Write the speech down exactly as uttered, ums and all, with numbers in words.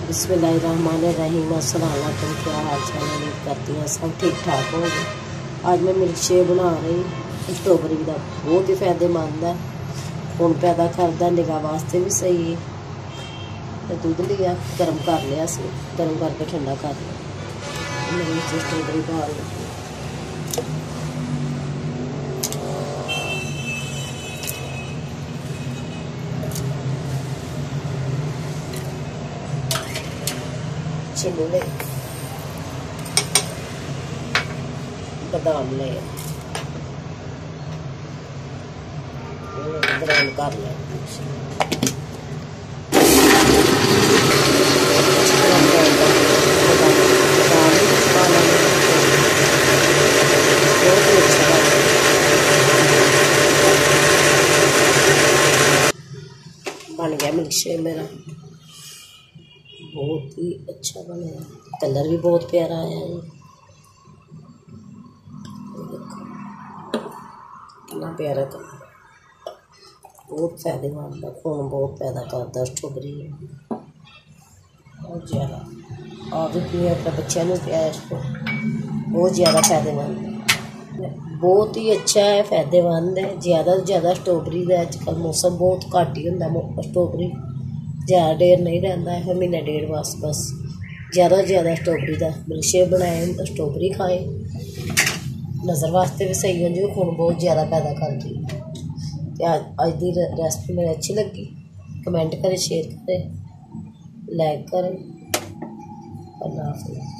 बिस्मिल्लाहिर्रहमानिर्रहीम। अस्सलाम वालेकुम। क्या हाल चाल है? उम्मीद करती हैं सब ठीक ठाक होंगे। आज मैं मिल्क शेक बना रही स्ट्रॉबेरी का। बहुत ही फायदेमंद है, खून पैदा करता, निगाह वास्ते भी सही है। दूध लिया, गर्म कर लिया, सी गर्म करके ठंडा कर लिया। मैं स्ट्रॉबेरी डाल दी। चीनी ले, बादाम ले, ग्राइंड कर लिया। बन गया मिल्क शेक मेरा, बहुत ही अच्छा बना, कलर भी बहुत प्यारा आया है। देखो कितना प्यारा कलर, बहुत फायदेमंद है, खून बहुत पैदा करता स्ट्रॉबेरी बहुत ज़्यादा। और भी पिए, अपने बच्चों ने पिया इसको, बहुत ज़्यादा फायदेमंद है, बहुत ही अच्छा है, फायदेमंद है। ज़्यादा से ज़्यादा स्ट्रॉबेरी का अजकल मौसम बहुत घट ही होंगे, स्ट्रॉबेरी ज़्यादा देर नहीं रहता है, महीना डेढ़ बस बस ज़्यादा से ज़्यादा स्ट्रॉबेरी का मिल्क शेक बनाए, स्ट्रॉबेरी खाएँ, नज़र वास्ते भी सही होंगी, खून बहुत ज़्यादा पैदा करती है। आज अज की रेसिपी मेरी अच्छी लगी, कमेंट करें, शेयर करें, लाइक करें। अल्लाह हाफ़िज़।